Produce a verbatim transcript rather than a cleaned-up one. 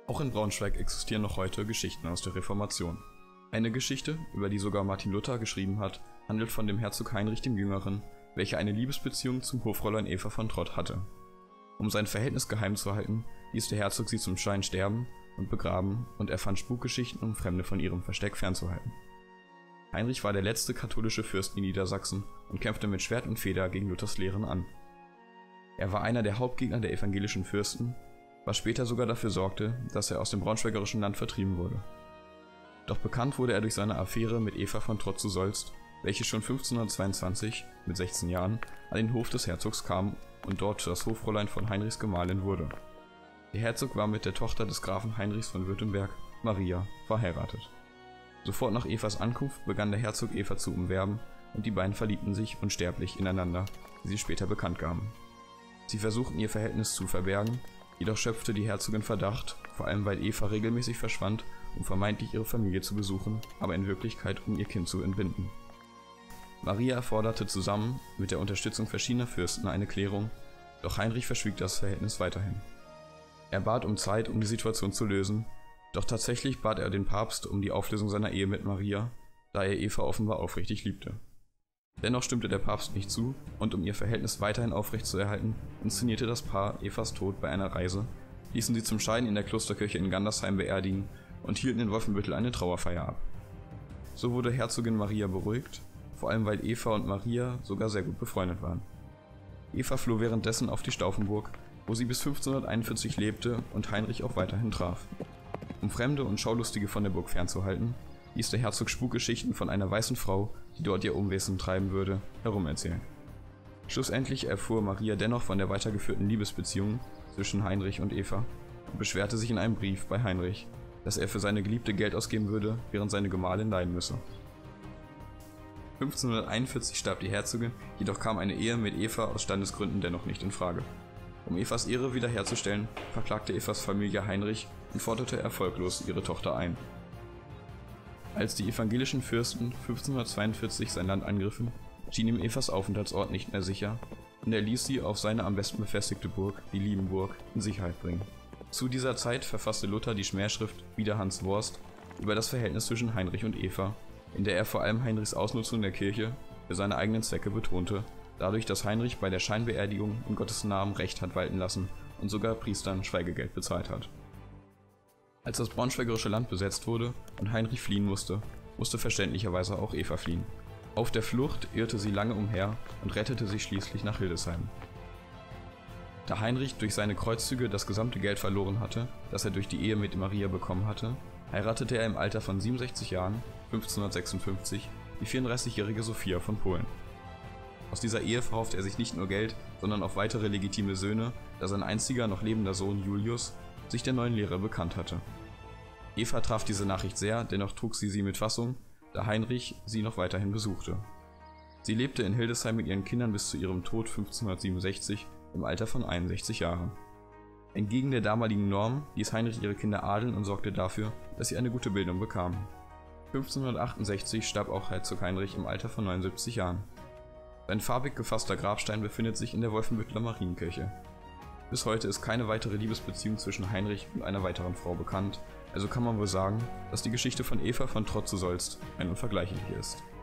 Auch in Braunschweig existieren noch heute Geschichten aus der Reformation. Eine Geschichte, über die sogar Martin Luther geschrieben hat, handelt von dem Herzog Heinrich dem Jüngeren, welcher eine Liebesbeziehung zum Hofräulein Eva von Trott hatte. Um sein Verhältnis geheim zu halten, ließ der Herzog sie zum Schein sterben und begraben und erfand Spukgeschichten, um Fremde von ihrem Versteck fernzuhalten. Heinrich war der letzte katholische Fürst in Niedersachsen und kämpfte mit Schwert und Feder gegen Luthers Lehren an. Er war einer der Hauptgegner der evangelischen Fürsten, was später sogar dafür sorgte, dass er aus dem braunschweigerischen Land vertrieben wurde. Doch bekannt wurde er durch seine Affäre mit Eva von Trott zu Soest, welche schon fünfzehnhundertzweiundzwanzig, mit sechzehn Jahren, an den Hof des Herzogs kam und dort das Hofräulein von Heinrichs Gemahlin wurde. Der Herzog war mit der Tochter des Grafen Heinrichs von Württemberg, Maria, verheiratet. Sofort nach Evas Ankunft begann der Herzog Eva zu umwerben und die beiden verliebten sich unsterblich ineinander, wie sie später bekannt gaben. Sie versuchten ihr Verhältnis zu verbergen, jedoch schöpfte die Herzogin Verdacht, vor allem weil Eva regelmäßig verschwand, um vermeintlich ihre Familie zu besuchen, aber in Wirklichkeit um ihr Kind zu entbinden. Maria forderte zusammen mit der Unterstützung verschiedener Fürsten eine Klärung, doch Heinrich verschwieg das Verhältnis weiterhin. Er bat um Zeit, um die Situation zu lösen, doch tatsächlich bat er den Papst um die Auflösung seiner Ehe mit Maria, da er Eva offenbar aufrichtig liebte. Dennoch stimmte der Papst nicht zu, und um ihr Verhältnis weiterhin aufrechtzuerhalten, inszenierte das Paar Evas Tod bei einer Reise, ließen sie zum Schein in der Klosterkirche in Gandersheim beerdigen und hielten in Wolfenbüttel eine Trauerfeier ab. So wurde Herzogin Maria beruhigt, vor allem weil Eva und Maria sogar sehr gut befreundet waren. Eva floh währenddessen auf die Stauffenburg, wo sie bis fünfzehnhunderteinundvierzig lebte und Heinrich auch weiterhin traf. Um Fremde und Schaulustige von der Burg fernzuhalten, ließ der Herzog Spukgeschichten von einer weißen Frau, die dort ihr Unwesen treiben würde, herumerzählen. Schlussendlich erfuhr Maria dennoch von der weitergeführten Liebesbeziehung zwischen Heinrich und Eva und beschwerte sich in einem Brief bei Heinrich, dass er für seine Geliebte Geld ausgeben würde, während seine Gemahlin leiden müsse. fünfzehnhunderteinundvierzig starb die Herzogin, jedoch kam eine Ehe mit Eva aus Standesgründen dennoch nicht in Frage. Um Evas Ehre wiederherzustellen, verklagte Evas Familie Heinrich und forderte erfolglos ihre Tochter ein. Als die evangelischen Fürsten fünfzehnhundertzweiundvierzig sein Land angriffen, schien ihm Evas Aufenthaltsort nicht mehr sicher und er ließ sie auf seine am besten befestigte Burg, die Liebenburg, in Sicherheit bringen. Zu dieser Zeit verfasste Luther die Schmähschrift Wider Hans Worst über das Verhältnis zwischen Heinrich und Eva, in der er vor allem Heinrichs Ausnutzung der Kirche für seine eigenen Zwecke betonte, dadurch, dass Heinrich bei der Scheinbeerdigung in Gottes Namen Recht hat walten lassen und sogar Priestern Schweigegeld bezahlt hat. Als das braunschweigerische Land besetzt wurde und Heinrich fliehen musste, musste verständlicherweise auch Eva fliehen. Auf der Flucht irrte sie lange umher und rettete sich schließlich nach Hildesheim. Da Heinrich durch seine Kreuzzüge das gesamte Geld verloren hatte, das er durch die Ehe mit Maria bekommen hatte, heiratete er im Alter von siebenundsechzig Jahren, fünfzehnhundertsechsundfünfzig, die vierunddreißigjährige Sophia von Polen. Aus dieser Ehe verhoffte er sich nicht nur Geld, sondern auch weitere legitime Söhne, da sein einziger noch lebender Sohn Julius sich der neuen Lehre bekannt hatte. Eva traf diese Nachricht sehr, dennoch trug sie sie mit Fassung, da Heinrich sie noch weiterhin besuchte. Sie lebte in Hildesheim mit ihren Kindern bis zu ihrem Tod fünfzehnhundertsiebenundsechzig im Alter von einundsechzig Jahren. Entgegen der damaligen Norm ließ Heinrich ihre Kinder adeln und sorgte dafür, dass sie eine gute Bildung bekamen. fünfzehnhundertachtundsechzig starb auch Herzog Heinrich im Alter von neunundsiebzig Jahren. Sein farbig gefasster Grabstein befindet sich in der Wolfenbütteler Marienkirche. Bis heute ist keine weitere Liebesbeziehung zwischen Heinrich und einer weiteren Frau bekannt, also kann man wohl sagen, dass die Geschichte von Eva von Trott zu Soest eine unvergleichliche ist.